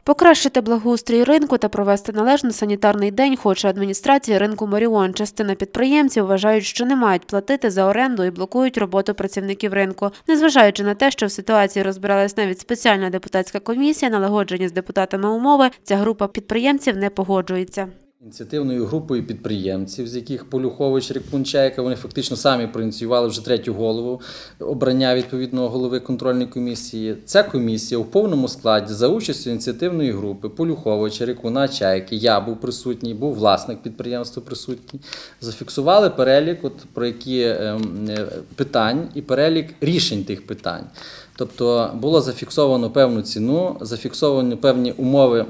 Покращити благоустрій ринку та провести належно санітарний день хоче адміністрація ринку Моріон. Частина підприємців вважають, що не мають платити за оренду і блокують роботу працівників ринку. Незважаючи на те, що в ситуації розбиралась навіть спеціальна депутатська комісія, налагоджені з депутатами умови, ця група підприємців не погоджується. Ініціативною групою підприємців, з яких Полюхович, Рикун, Чайка, вони фактично самі проініціювали вже третю голову обрання відповідного голови контрольної комісії. Ця комісія у повному складі за участю ініціативної групи Полюховича, Рикуна, Чайки, я був присутній, був власник підприємства присутній, зафіксували перелік про які питань і перелік рішень тих питань. Тобто було зафіксовано певну ціну, зафіксовані певні умови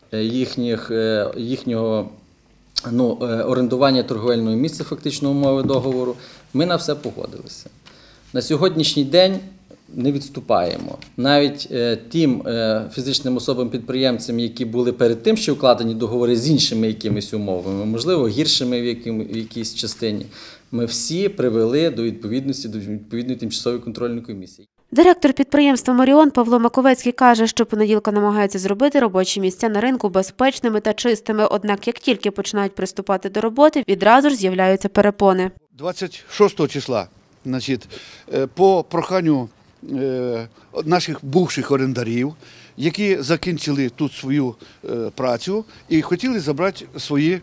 їхнього орендування торговельного місця, фактично умови договору, ми на все погодилися. На сьогоднішній день не відступаємо. Навіть тим фізичним особам-підприємцям, які були перед тим, що укладені договори з іншими якимись умовами, можливо, гіршими в якійсь частині, ми всі привели до відповідності до відповідної тимчасової контрольної комісії. Директор підприємства «Моріон» Павло Маковецький каже, що понеділка намагаються зробити робочі місця на ринку безпечними та чистими. Однак, як тільки починають приступати до роботи, відразу ж з'являються перепони. 26 числа, по проханню наших бувших орендарів, які закінчили тут свою працю і хотіли забрати свої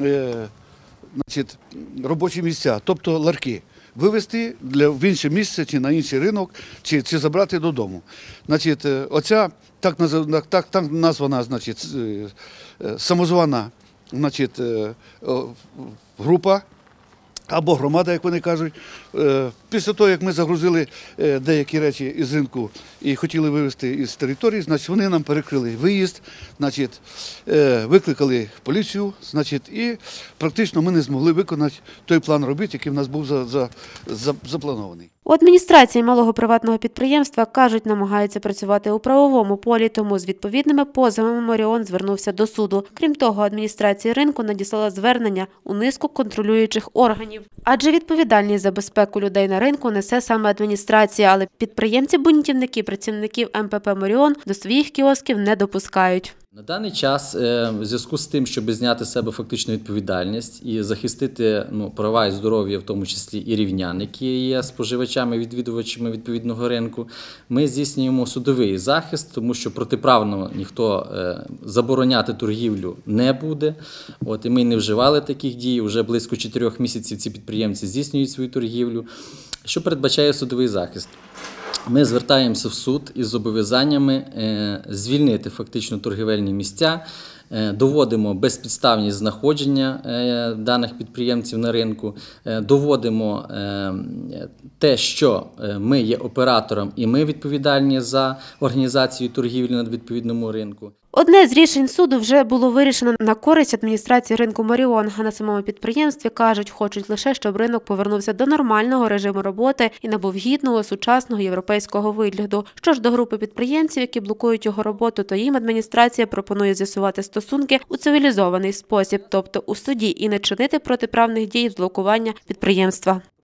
робочі місця, тобто ларки. Вивезти в інше місце, чи на інший ринок, чи забрати додому. Оця так названа самозвана група, або громада, як вони кажуть. Після того, як ми загрузили деякі речі із ринку і хотіли вивезти із території, вони нам перекрили виїзд, викликали поліцію, і практично ми не змогли виконати той план робіт, який в нас був запланований. У адміністрації малого приватного підприємства, кажуть, намагаються працювати у правовому полі, тому з відповідними позовами «Моріон» звернувся до суду. Крім того, адміністрація ринку надіслала звернення у низку контролюючих органів. Адже відповідальність за безпеку людей на ринку несе саме адміністрація, але підприємці-бунтівники працівників МПП «Моріон» до своїх кіосків не допускають. На даний час, в зв'язку з тим, щоб зняти з себе фактичну відповідальність і захистити права і здоров'я, в тому числі і рівнян, які є споживачами, відвідувачами відповідного ринку, ми здійснюємо судовий захист, тому що протиправно ніхто забороняти торгівлю не буде. І ми не вживали таких дій, вже близько 4 місяців ці підприємці здійснюють свою торгівлю, що передбачає судовий захист. Ми звертаємося в суд із зобов'язаннями звільнити фактично торгівельні місця, доводимо безпідставність знаходження даних підприємців на ринку, доводимо те, що ми є оператором і ми відповідальні за організацію торгівлі на відповідному ринку. Одне з рішень суду вже було вирішено на користь адміністрації ринку «Моріон», а на самому підприємстві, кажуть, хочуть лише, щоб ринок повернувся до нормального режиму роботи і набув гідного, сучасного європейського вигляду. Що ж до групи підприємців, які блокують його роботу, то їм адміністрація пропонує з'ясувати стосунки у цивілізований спосіб, тобто у суді, і не чинити протиправних дій з блокування підприємства.